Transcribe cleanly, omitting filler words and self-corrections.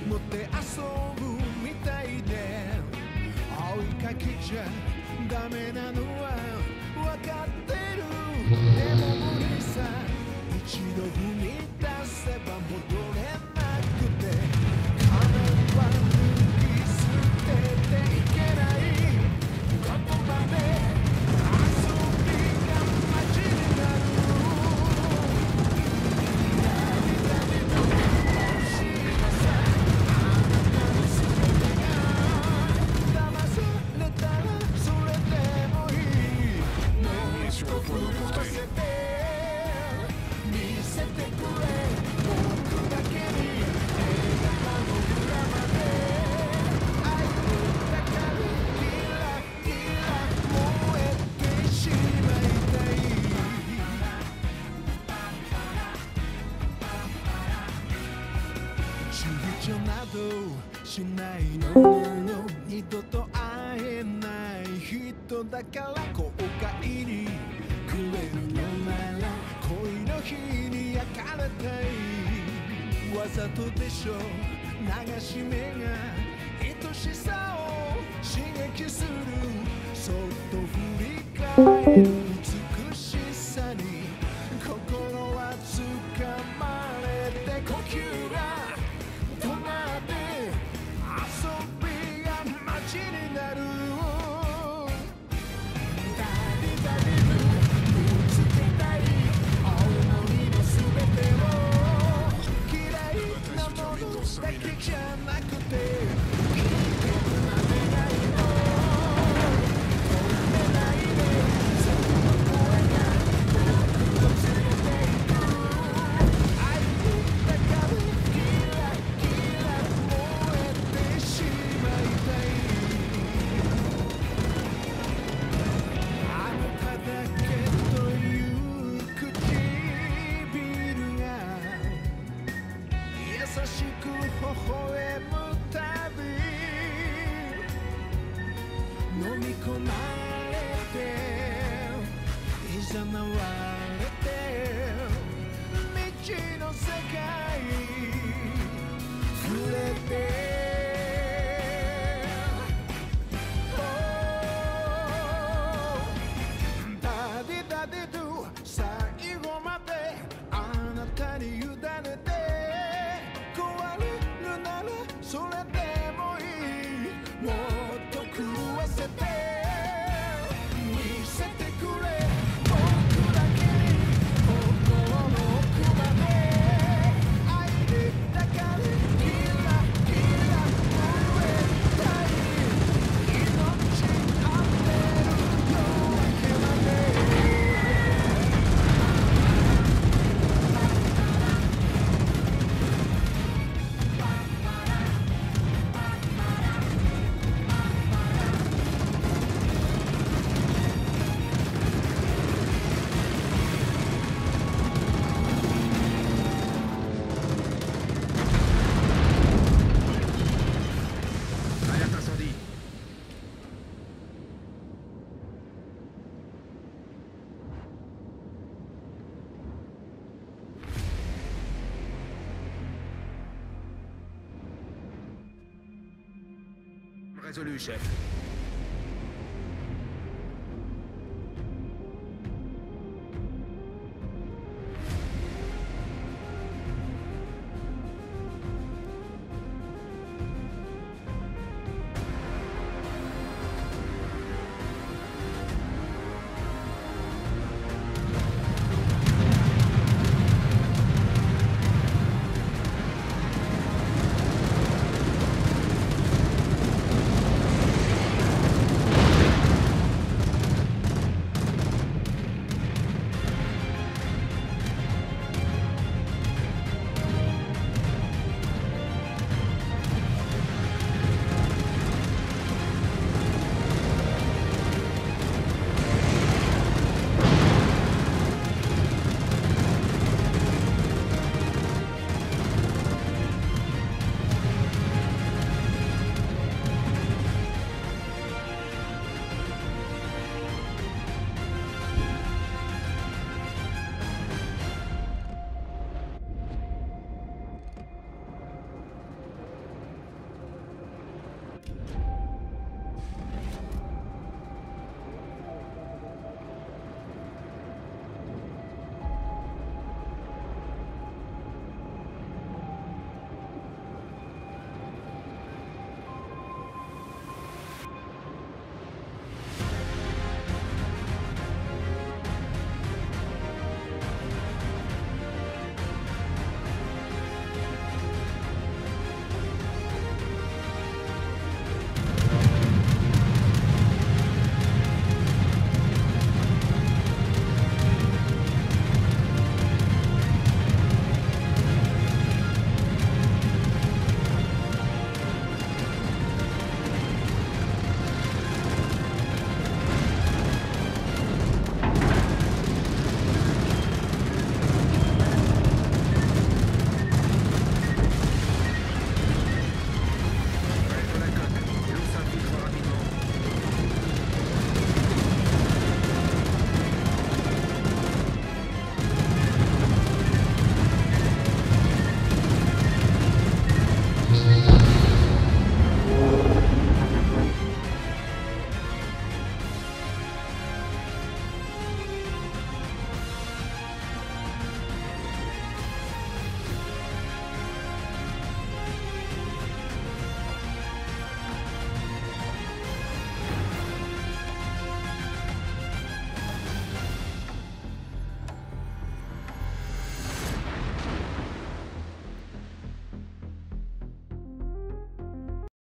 持って遊ぶみたいで追いかけちゃダメなのは分かってる。でも無理さ、一度踏み出せば戻れなくて仮面は脱ぎ捨てていけない言葉で遊びが街になる。躊躇などしないのよ。二度と会えない人だから後悔にくれるのなら恋の日に焼かれたい。わざとでしょ流し目が愛しさを刺激する。そっと振り返る美しさに心はつかまれて呼吸が止まって遊びが街になる。ダリダリの見つけたい青森のすべてを嫌いなものだけじゃなくていいな願いを止めないでその声が僕を連れていく。愛にだからキラキラ燃えてしまいたい。あなただけという唇が優しく微笑むたび飲み込まれて誘われて未知の世界触れてダディダディドゥ最後まであなたに委ねて壊れるならそれでもいい。もっと狂わせて見せてくれ僕だけに心の奥まで愛にだからキラキラ燃えたい。命あふれる夜明けまで Résolu, chef.